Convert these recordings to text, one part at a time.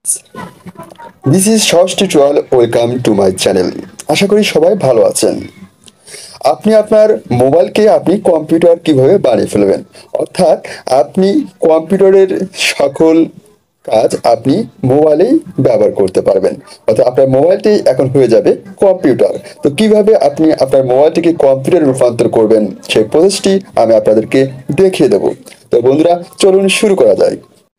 This is shorts tutorial. Welcome to my channel. আশা করি সবাই ভালো আছেন। আপনি আপনার মোবাইলকে আপনি কম্পিউটার কিভাবে বানিয়ে ফেলবেন, অর্থাৎ আপনি কম্পিউটারের সকল কাজ আপনি মোবাইলেই ব্যবহার করতে পারবেন, অর্থাৎ আপনার মোবাইলটি এখন হয়ে যাবে কম্পিউটার। তো কিভাবে আপনি আপনার মোবাইলটিকে কম্পিউটারে রূপান্তর করবেন সেই প্রসেসটি আমি আপনাদেরকে দেখিয়ে দেব। তো বন্ধুরা, চলুন শুরু করা যায়।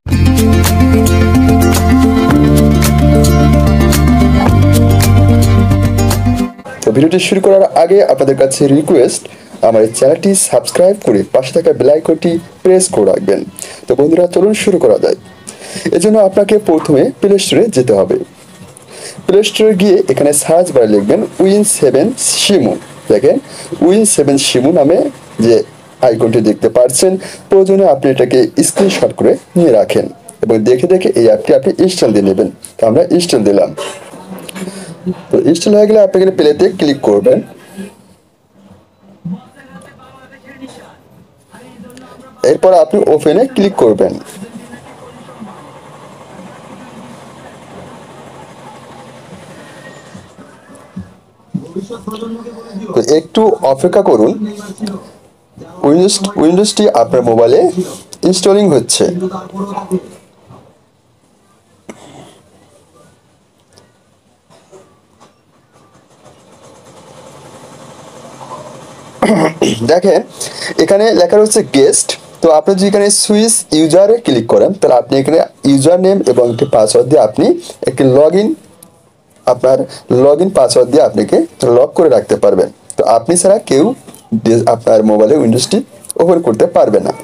তো ভিডিওটি শুরু করার আগে আপনাদের কাছে রিকোয়েস্ট, আমার এই চ্যানেলটি সাবস্ক্রাইব করে পাশে থাকা বেল আইকনটি প্রেস করে রাখবেন। তো বন্ধুরা, চলুন শুরু করা যায়। এজন্য আপনাকে প্রথমে প্লে স্টোরে যেতে হবে। প্লে স্টোরে গিয়ে এখানে সার্চ বারে লিখবেন উইন7 শিমু। দেখেন, উইন7 শিমু নামে যে আইকনটি দেখতে পাচ্ছেন, প্রয়োজনে আপনি এটাকে স্ক্রিনশট করে নিয়ে রাখেন এবং দেখে দেখে এই অ্যাপটি আপনি ইনস্টল দিয়ে নেবেন। তো আমরা ইনস্টল দিলাম। তো ইনস্টল হয়ে গেলে আপনি এখানে প্লেতে ক্লিক করবেন। এরপর আপনি ওপেনে ক্লিক করবেন। তো একটু অপেক্ষা করুন। উইন্ডোজটি আপনার মোবাইলে ইনস্টলিং হচ্ছে। দেখেন, এখানে লেখা রয়েছে গেস্ট। তো আপনি যদি এখানে সুইচ ইউজারে ক্লিক করেন, তাহলে আপনি এখানে ইউজার নেম এবং একটি পাসওয়ার্ড দিয়ে আপনি একটি আপনার লগ ইন পাসওয়ার্ড দিয়ে আপনাকে লক করে রাখতে পারবেন। তো আপনি ছাড়া কেউ আপনার মোবাইলে উইন্ডোজটি ওপেন করতে পারবে না।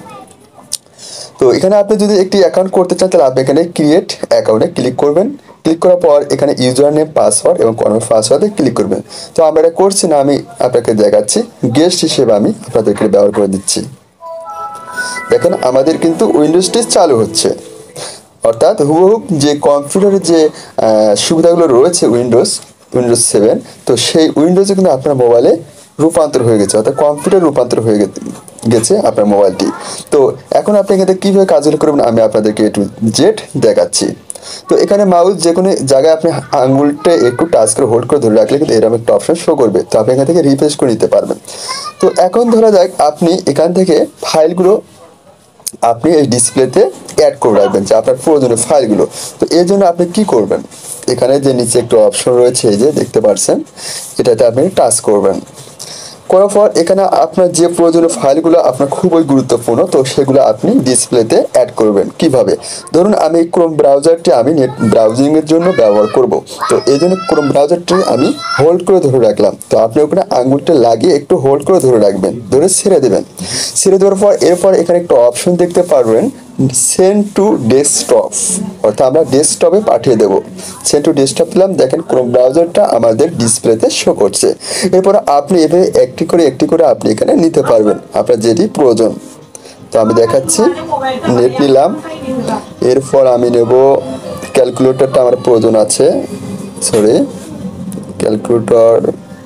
তো এখানে আপনি যদি একটি অ্যাকাউন্ট করতে চান, তাহলে আপনি এখানে ক্রিয়েট অ্যাকাউন্টে ক্লিক করবেন। ক্লিক করার পর এখানে ইউজার নেম, পাসওয়ার্ড এবং কনফার্ম পাসওয়ার্ডে ক্লিক করবেন। তো আমরা এটা করছি না, আমি আপনাকে দেখাচ্ছি। গেস্ট হিসেবে আমি আপনাদেরকে ব্যবহার করে দিচ্ছি। দেখেন, আমাদের কিন্তু উইন্ডোজটি চালু হচ্ছে, অর্থাৎ হুবহু যে কম্পিউটারের যে সুবিধাগুলো রয়েছে উইন্ডোজ 7, তো সেই উইন্ডোজে কিন্তু আপনার মোবাইলে রূপান্তর হয়ে গেছে, অর্থাৎ কম্পিউটার রূপান্তর হয়ে গেছে আপনার মোবাইলটি। তো এখন আপনি এখানে কীভাবে কাজগুলো করবেন আমি আপনাদেরকে একটু জেড দেখাচ্ছি। তো এখানে মাউস যে কোনো জায়গায় আপনি আঙুলটা একটু টাচ করে হোল্ড করে ধরে রাখলে কিন্তু এরকম একটা অপশন শো করবে। তো আপনি এখান থেকে রিফ্রেশ করে নিতে পারবেন। তো এখন ধরা যাক আপনি এখান থেকে ফাইলগুলো আপনি এই ডিসপ্লেতে অ্যাড করে রাখবেন, যে আপনার প্রয়োজনীয় ফাইলগুলো। তো এর জন্য আপনি কি করবেন, এখানে যে নিচে একটা অপশন রয়েছে, এই যে দেখতে পাচ্ছেন, এটাতে আপনি টাচ করবেন। করার পর এখানে আপনার যে প্রয়োজনীয় ফাইলগুলো আপনার খুবই গুরুত্বপূর্ণ, তো সেগুলো আপনি ডিসপ্লেতে অ্যাড করবেন। কিভাবে, ধরুন আমি ক্রোম ব্রাউজারটি আমি নেট ব্রাউজিংয়ের জন্য ব্যবহার করব। তো এই জন্য ক্রোম ব্রাউজারটি আমি হোল্ড করে ধরে রাখলাম। তো আপনি ওখানে আঙুলটা লাগিয়ে একটু হোল্ড করে ধরে রাখবেন, ধরে ছেড়ে দেবেন। ছেড়ে দেওয়ার পর এরপর এখানে একটা অপশন দেখতে পারবেন, সেন্ড টু ডেস্কটপ, অর্থাৎ আমরা ডেস্কটপে পাঠিয়ে দেবো। সেন্ড টু ডেস্কটপ দিলাম। দেখেন, ক্রোম ব্রাউজারটা আমাদের ডিসপ্লেতে শো করছে। এরপর আপনি এভাবে একটি করে আপনি এখানে নিতে পারবেন আপনার যেটি প্রয়োজন। তো আমি দেখাচ্ছি, নেট নিলাম। এরপর আমি নেব ক্যালকুলেটরটা, আমার প্রয়োজন আছে। Sorry, calculator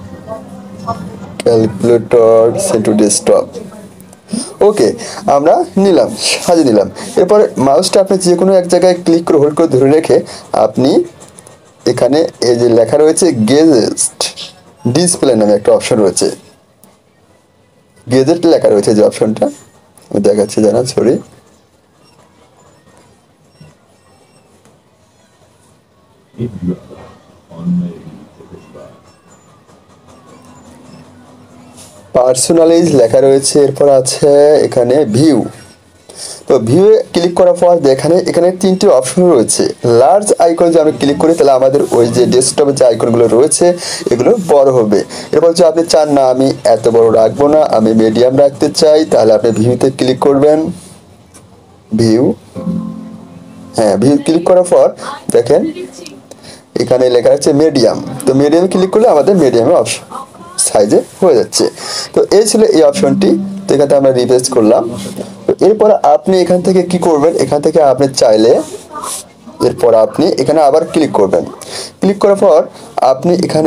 send to desktop. Okay, আমরা নিলাম, সাজিয়ে নিলাম। এরপর মাউসটা আপনি যে কোনো এক জায়গায় ক্লিক করে হোল্ড করে ধরে রেখে আপনি এখানে এই যে লেখা রয়েছে গেজেট ডিসপ্লে নামে একটা অপশন রয়েছে, গেজেট লেখা রয়েছে যে অপশনটা আমি দেখাচ্ছি, জানান, সরি। পার্সোনালাইজ লেখা রয়েছে। এরপর আছে এখানে ভিউ। তো ভিউয়ে ক্লিক করার পর এখানে তিনটি অপশন রয়েছে। লার্জ আইকন যে আমি ক্লিক করি, তাহলে আমাদের ওই যে ডেস্কটপের যে আইকনগুলো রয়েছে এগুলো বড় হবে। এরপর যদি আপনি চান না আমি এত বড় রাখবো না, আমি মিডিয়াম রাখতে চাই, তাহলে আপনি ভিউতে ক্লিক করবেন। ভিউ, হ্যাঁ, ভিউ ক্লিক করার পর দেখেন এখানে লেখা আছে মিডিয়াম। তো মিডিয়াম ক্লিক করলে আমাদের মিডিয়ামে অপশন সাইজে হয়ে যাচ্ছে। তো এই ছিল এই অপশনটি। তো এখানে আমরা রিফ্রেশ করলাম। তো এরপর আপনি এখান থেকে কি করবেন, এখান থেকে আপনি চাইলে এরপর আপনি এখানে আবার ক্লিক করবেন। ক্লিক করার পর আপনি এখানে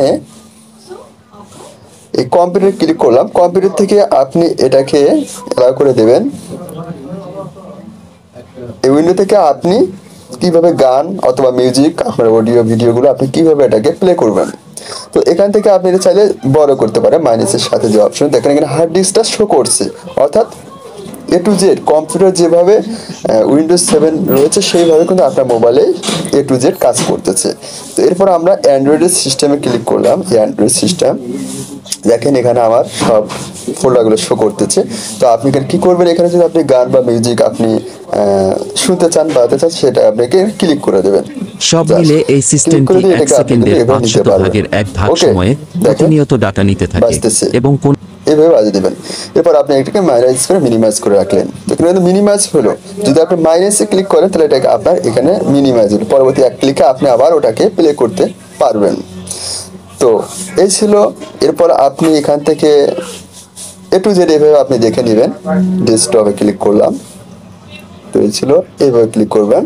এই কম্পিউটার ক্লিক করলাম। কম্পিউটার থেকে আপনি এটাকে অ্যালাউ করে দেবেন। এই উইন্ডো থেকে আপনি কিভাবে গান অথবা মিউজিক আপনার অডিও ভিডিওগুলো আপনি কিভাবে এটাকে প্লে করবেন। তো এখান থেকে আপনি এটা চাইলে বড় করতে পারেন, মাইনাসের সাথে যে অপশন দেখেন এখানে হার্ড ডিস্কটা শো করছে, অর্থাৎ A to Z কম্পিউটার যেভাবে উইন্ডোজ 7 রয়েছে সেইভাবে কিন্তু আপনার মোবাইলে A to Z কাজ করতেছে। তো এরপর আমরা অ্যান্ড্রয়েডের সিস্টেমে ক্লিক করলাম। অ্যান্ড্রয়েড সিস্টেম দেখেন এখানে আমার সব ফোল্ডারগুলো শো করতেছে। তো আপনি এখানে কী করবেন, এখানে যদি আপনি গান বা মিউজিক আপনি শুনতে চান বাজাতে চান সেটা আপনাকে ক্লিক করে দেবেন। সব মিলে এই সিস্টেমটি 1 সেকেন্ডের 500 ভাগের 1 ভাগ সময়ে প্রতিনিয়ত ডাটা নিতে থাকে এবং কোন এভাবে বাজিয়ে দেবেন। এরপর আপনি এটাকে মাইনাস করে মিনিমাইজ করে রাখলেন। তো এখানে মিনিমাইজ হলো, যদি আপনি মাইনাসে ক্লিক করেন তাহলে এটাকে আপনার এখানে মিনিমাইজ হলো, পরবর্তী এক ক্লিকে আপনি আবার ওটাকে প্লে করতে পারবেন। তো এই ছিল। এরপর আপনি এখান থেকে A to Z এভাবে আপনি দেখে নেবেন। ডেস্কটপে ক্লিক করলাম, তো এই ছিল, এইভাবে ক্লিক করবেন।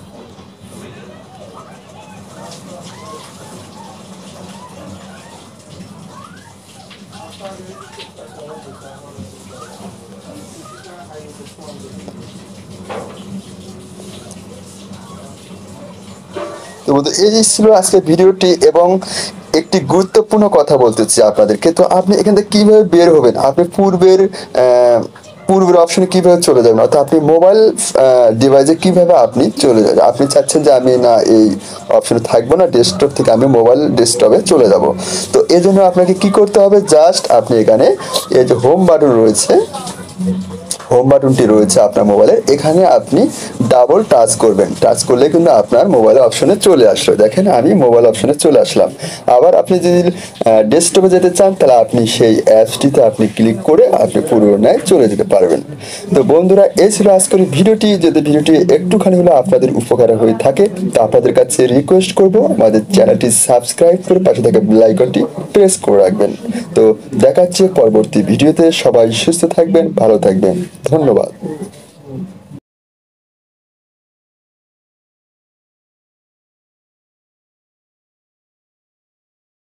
তো এই যে ছিল আজকের ভিডিওটি, এবং একটি গুরুত্বপূর্ণ কথা বলতেছি আপনাদেরকে। তো আপনি এখান থেকে কিভাবে বের হবেন, আপনি পূর্বের অপশনে কিভাবে চলে যাবেন, অর্থাৎ আপনি মোবাইল ডিভাইসে কিভাবে আপনি চলে যাবেন। আপনি চাচ্ছেন যে আমি না এই অপশনে থাকবো না, ডেস্কটপ থেকে আমি মোবাইল ডেস্কটপে চলে যাব। তো এই জন্য আপনাকে কি করতে হবে, জাস্ট আপনি এখানে এই যে হোম বাটন রয়েছে, হোম বাটনটি রয়েছে আপনার মোবাইলে, এখানে আপনি ডাবল টাচ করবেন। টাচ করলে কিন্তু আপনার মোবাইল অপশনে চলে আসলো। দেখেন আমি মোবাইল অপশনে চলে আসলাম। আবার আপনি যদি ডেস্কটপে যেতে চান তাহলে আপনি সেই অ্যাপসটিতে আপনি ক্লিক করে আপনি পুনরায় চলে যেতে পারবেন। তো বন্ধুরা, এই ছিল আজকের ভিডিওটি। যদি ভিডিওটি একটুখানি হলে আপনাদের উপকার হয়ে থাকে তো আপনাদের কাছে রিকোয়েস্ট করব আমাদের চ্যানেলটি সাবস্ক্রাইব করে পাশে থাকা বেল আইকনটি প্রেস করে রাখবেন। তো দেখা হচ্ছে পরবর্তী ভিডিওতে। সবাই সুস্থ থাকবেন, ভালো থাকবেন, ধন্যবাদ।